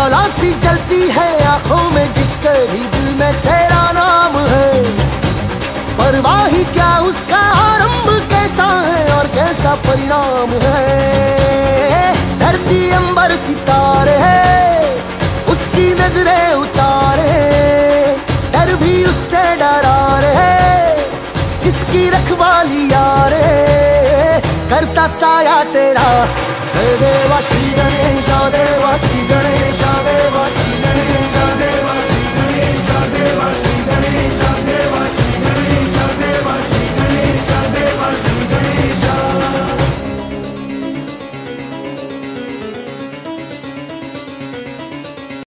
शौला सी जलती है आंखों में जिसके भी दिल में तेरा नाम है। परवाह ही क्या उसका आरंभ कैसा है और कैसा परिणाम है। धरती अंबर सितारे है उसकी नजरें उतारे, डर भी उससे डरा रे जिसकी रखवाली यारे। करता साया तेरा देवा श्री गणेश।